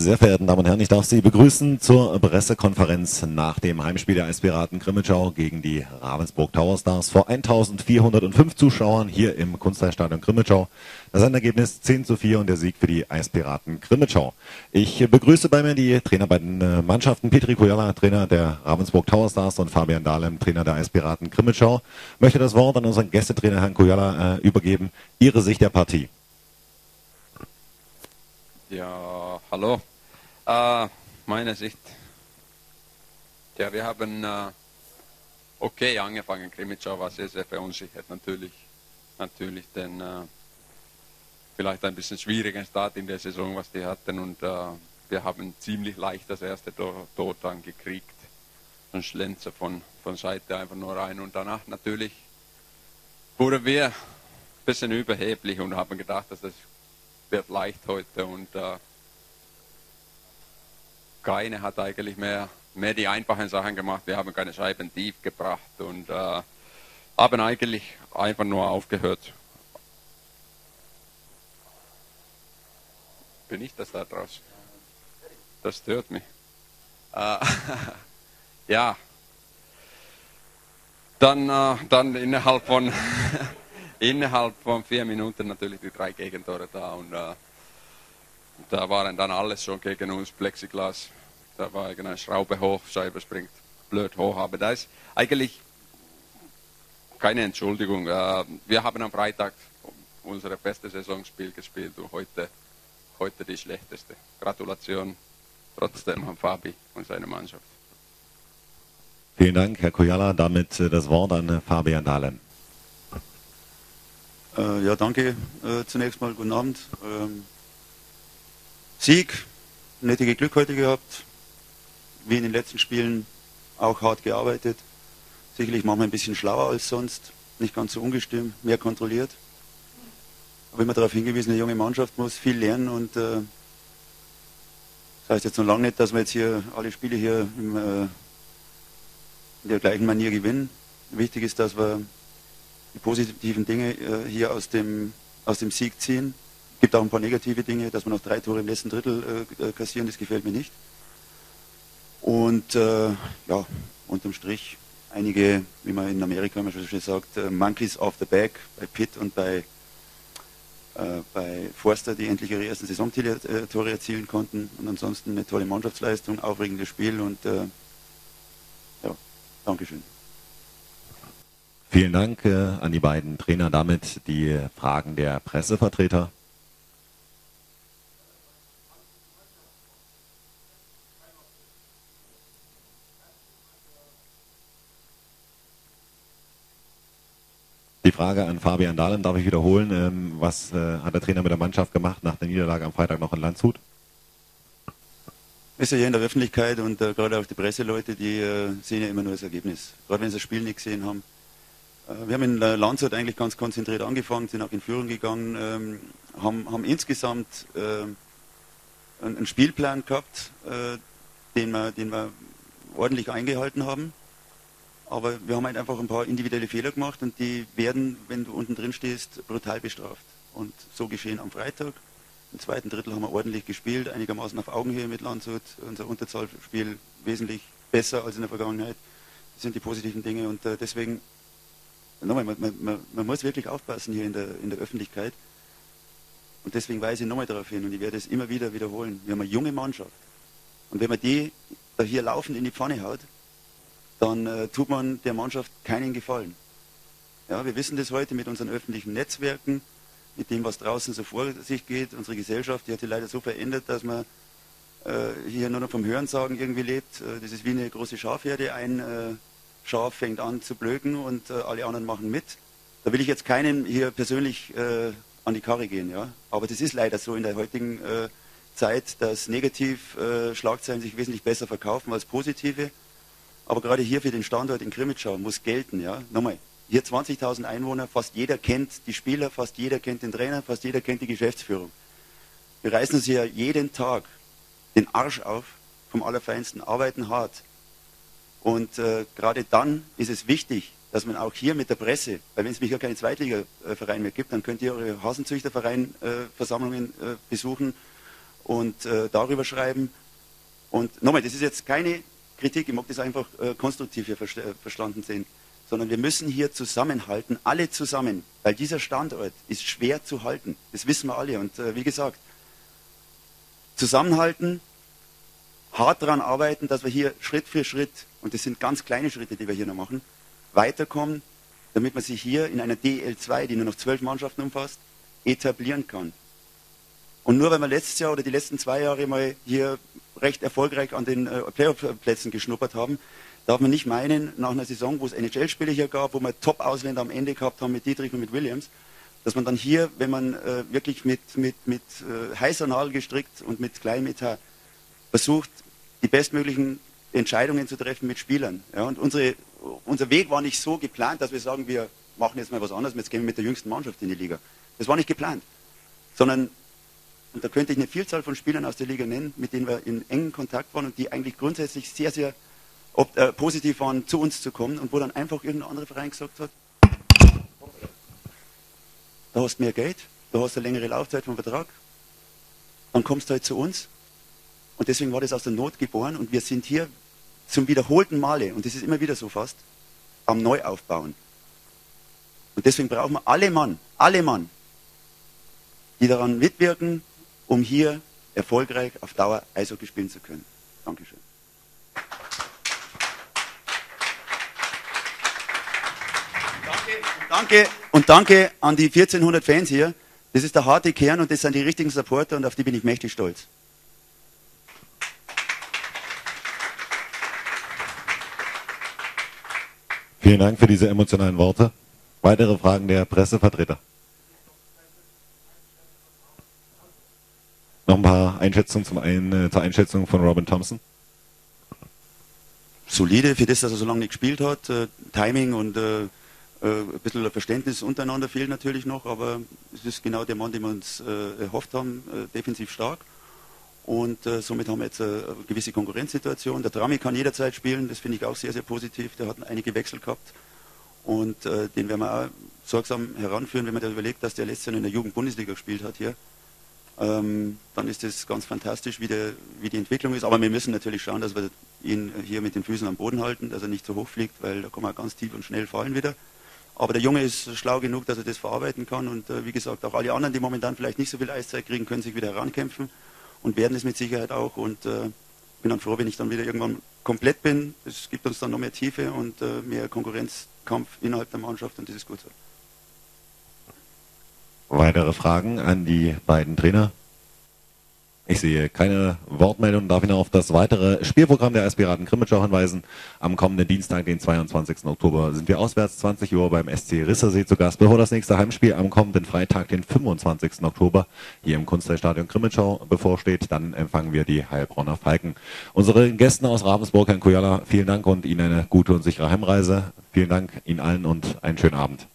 Sehr verehrten Damen und Herren, ich darf Sie begrüßen zur Pressekonferenz nach dem Heimspiel der Eispiraten Crimmitschau gegen die Ravensburg Tower Stars vor 1405 Zuschauern hier im Kunststadion Crimmitschau. Das Endergebnis 10:4 und der Sieg für die Eispiraten Crimmitschau. Ich begrüße bei mir die Trainer bei den Mannschaften, Petri Kujala, Trainer der Ravensburg Tower Stars, und Fabian Dahlem, Trainer der Eispiraten Crimmitschau. Ich möchte das Wort an unseren Gästetrainer Herrn Kujala übergeben. Ihre Sicht der Partie. Ja, hallo. Meine Sicht. Ja, wir haben okay angefangen. Crimmitschau war sehr, sehr verunsichert natürlich, denn vielleicht ein bisschen schwierigen Start in der Saison, was die hatten, und wir haben ziemlich leicht das erste Tor dann gekriegt. Ein Schlenzer von Seite einfach nur rein, und danach natürlich wurden wir ein bisschen überheblich und haben gedacht, dass das wird leicht heute, und keine hat eigentlich mehr die einfachen Sachen gemacht. Wir haben keine Scheiben tief gebracht und haben eigentlich einfach nur aufgehört. Bin ich das da draußen? Das stört mich. Ja, dann innerhalb von innerhalb von 4 Minuten natürlich die 3 Gegentore da, und da waren dann alles schon gegen uns, Plexiglas, da war eine Schraube hoch, Scheibe springt blöd hoch, aber da ist eigentlich keine Entschuldigung. Wir haben am Freitag unser bestes Saisonspiel gespielt und heute die schlechteste. Gratulation trotzdem an Fabi und seine Mannschaft. Vielen Dank, Herr Kujala. Damit das Wort an Fabian Dahlem. Ja, danke. Zunächst mal guten Abend. Sieg, nötige Glück heute gehabt. Wie in den letzten Spielen auch hart gearbeitet. Sicherlich manchmal ein bisschen schlauer als sonst. Nicht ganz so ungestüm, mehr kontrolliert. Aber immer darauf hingewiesen, eine junge Mannschaft muss viel lernen, und das heißt jetzt noch lange nicht, dass wir jetzt hier alle Spiele hier in der gleichen Manier gewinnen. Wichtig ist, dass wir die positiven Dinge hier aus dem Sieg ziehen. Es gibt auch ein paar negative Dinge, dass wir noch 3 Tore im letzten Drittel kassieren, das gefällt mir nicht. Und ja, unterm Strich einige, wie man in Amerika immer schon sagt, Monkeys off the back, bei Pitt und bei Forster, die endlich ihre ersten Saisontore erzielen konnten. Und ansonsten eine tolle Mannschaftsleistung, aufregendes Spiel, und ja, Dankeschön. Vielen Dank an die beiden Trainer. Damit die Fragen der Pressevertreter. Die Frage an Fabian Dahlem darf ich wiederholen. Was hat der Trainer mit der Mannschaft gemacht nach der Niederlage am Freitag noch in Landshut? Ist ja hier in der Öffentlichkeit, und gerade auch die Presseleute, die sehen ja immer nur das Ergebnis. Gerade wenn sie das Spiel nicht gesehen haben. Wir haben in Landshut eigentlich ganz konzentriert angefangen, sind auch in Führung gegangen, haben insgesamt einen Spielplan gehabt, den wir ordentlich eingehalten haben. Aber wir haben halt einfach ein paar individuelle Fehler gemacht, und die werden, wenn du unten drin stehst, brutal bestraft. Und so geschehen am Freitag. Im zweiten Drittel haben wir ordentlich gespielt, einigermaßen auf Augenhöhe mit Landshut. Unser Unterzahlspiel wesentlich besser als in der Vergangenheit. Das sind die positiven Dinge, und deswegen, nochmal, man muss wirklich aufpassen hier in der Öffentlichkeit. Und deswegen weise ich nochmal darauf hin, und ich werde es immer wieder wiederholen. Wir haben eine junge Mannschaft. Und wenn man die da hier laufend in die Pfanne haut, dann tut man der Mannschaft keinen Gefallen. Ja, wir wissen das heute mit unseren öffentlichen Netzwerken, mit dem, was draußen so vor sich geht. Unsere Gesellschaft, die hat sich leider so verändert, dass man hier nur noch vom Hörensagen irgendwie lebt. Das ist wie eine große Schafherde. Ein Schaf fängt an zu blöken und alle anderen machen mit. Da will ich jetzt keinem hier persönlich an die Karre gehen. Ja? Aber das ist leider so in der heutigen Zeit, dass Negativ-Schlagzeilen sich wesentlich besser verkaufen als positive. Aber gerade hier für den Standort in Crimmitschau muss gelten. Ja? Nochmal, hier 20.000 Einwohner, fast jeder kennt die Spieler, fast jeder kennt den Trainer, fast jeder kennt die Geschäftsführung. Wir reißen uns hier jeden Tag den Arsch auf, vom Allerfeinsten, arbeiten hart. Und gerade dann ist es wichtig, dass man auch hier mit der Presse, weil wenn es mich ja keinen Zweitliga-Verein mehr gibt, dann könnt ihr eure Hasenzüchterverein-Versammlungen besuchen und darüber schreiben. Und nochmal, das ist jetzt keine Kritik, ich mag das einfach konstruktiv hier verstanden sehen, sondern wir müssen hier zusammenhalten, alle zusammen, weil dieser Standort ist schwer zu halten, das wissen wir alle. Und wie gesagt, zusammenhalten, hart daran arbeiten, dass wir hier Schritt für Schritt, und das sind ganz kleine Schritte, die wir hier noch machen, weiterkommen, damit man sich hier in einer DL2, die nur noch 12 Mannschaften umfasst, etablieren kann. Und nur weil wir letztes Jahr oder die letzten 2 Jahre mal hier recht erfolgreich an den Playoff-Plätzen geschnuppert haben, darf man nicht meinen, nach einer Saison, wo es NHL-Spiele hier gab, wo wir Top-Ausländer am Ende gehabt haben mit Dietrich und mit Williams, dass man dann hier, wenn man wirklich mit heißer Nadel gestrickt und mit kleinem Etat versucht, die bestmöglichen Entscheidungen zu treffen mit Spielern. Ja, und unser Weg war nicht so geplant, dass wir sagen, wir machen jetzt mal was anderes, jetzt gehen wir mit der jüngsten Mannschaft in die Liga. Das war nicht geplant, sondern, und da könnte ich eine Vielzahl von Spielern aus der Liga nennen, mit denen wir in engen Kontakt waren und die eigentlich grundsätzlich sehr, sehr positiv waren, zu uns zu kommen und wo dann einfach irgendein anderer Verein gesagt hat, da hast du mehr Geld, da hast du eine längere Laufzeit vom Vertrag, dann kommst du halt zu uns. Und deswegen war das aus der Not geboren und wir sind hier zum wiederholten Male, und das ist immer wieder so fast, am Neuaufbauen. Und deswegen brauchen wir alle Mann, die daran mitwirken, um hier erfolgreich auf Dauer Eishockey spielen zu können. Dankeschön. Danke an die 1400 Fans hier. Das ist der harte Kern und das sind die richtigen Supporter und auf die bin ich mächtig stolz. Vielen Dank für diese emotionalen Worte. Weitere Fragen der Pressevertreter? Noch ein paar Einschätzungen zur Einschätzung von Robin Thompson. Solide, für das, dass er so lange nicht gespielt hat. Timing und ein bisschen Verständnis untereinander fehlt natürlich noch, aber es ist genau der Mann, den wir uns erhofft haben, defensiv stark. Und somit haben wir jetzt eine gewisse Konkurrenzsituation. Der Trami kann jederzeit spielen, das finde ich auch sehr, sehr positiv. Der hat einige Wechsel gehabt und den werden wir auch sorgsam heranführen, wenn man da überlegt, dass der letztes Jahr in der Jugend-Bundesliga gespielt hat hier. Dann ist das ganz fantastisch, wie die Entwicklung ist. Aber wir müssen natürlich schauen, dass wir ihn hier mit den Füßen am Boden halten, dass er nicht so hoch fliegt, weil da kann man ganz tief und schnell fallen wieder. Aber der Junge ist schlau genug, dass er das verarbeiten kann. Und wie gesagt, auch alle anderen, die momentan vielleicht nicht so viel Eiszeit kriegen, können sich wieder herankämpfen und werden es mit Sicherheit auch. Und bin dann froh, wenn ich dann wieder irgendwann komplett bin. Es gibt uns dann noch mehr Tiefe und mehr Konkurrenzkampf innerhalb der Mannschaft und das ist gut so. Weitere Fragen an die beiden Trainer? Ich sehe keine Wortmeldung, darf ich noch auf das weitere Spielprogramm der Eispiraten Krimitschau hinweisen. Am kommenden Dienstag, den 22. Oktober, sind wir auswärts 20 Uhr beim SC Rissersee zu Gast, bevor das nächste Heimspiel am kommenden Freitag, den 25. Oktober, hier im Kunststadion Krimitschau bevorsteht. Dann empfangen wir die Heilbronner Falken. Unsere Gäste aus Ravensburg, Herrn Kujala, vielen Dank und Ihnen eine gute und sichere Heimreise. Vielen Dank Ihnen allen und einen schönen Abend.